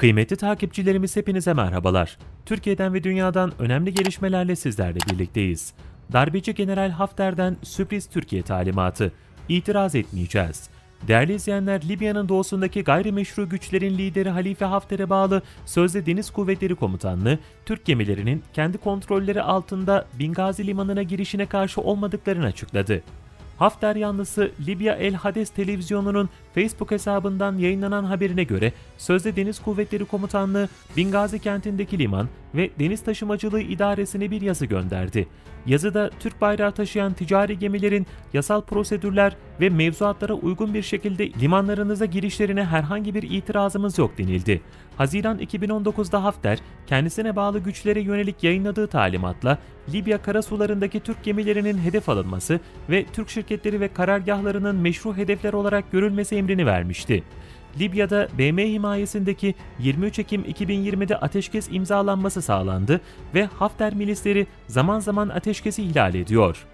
Kıymetli takipçilerimiz hepinize merhabalar. Türkiye'den ve dünyadan önemli gelişmelerle sizlerle birlikteyiz. Darbeci General Hafter'den sürpriz Türkiye talimatı. İtiraz etmeyeceğiz. Değerli izleyenler, Libya'nın doğusundaki gayrimeşru güçlerin lideri Halife Hafter'e bağlı Sözde Deniz Kuvvetleri Komutanlığı, Türk gemilerinin kendi kontrolleri altında Bingazi limanına girişine karşı olmadıklarını açıkladı. Hafter yanlısı Libya El Hades televizyonunun Facebook hesabından yayınlanan haberine göre Sözde Deniz Kuvvetleri Komutanlığı, Bingazi kentindeki liman ve deniz taşımacılığı idaresine bir yazı gönderdi. Yazıda Türk bayrağı taşıyan ticari gemilerin yasal prosedürler ve mevzuatlara uygun bir şekilde limanlarınıza girişlerine herhangi bir itirazımız yok denildi. Haziran 2019'da Hafter, kendisine bağlı güçlere yönelik yayınladığı talimatla Libya karasularındaki Türk gemilerinin hedef alınması ve Türk şirketleri ve karargahlarının meşru hedefler olarak görülmesi emrini vermişti. Libya'da BM himayesindeki 23 Ekim 2020'de ateşkes imzalanması sağlandı ve Hafter milisleri zaman zaman ateşkesi ihlal ediyor.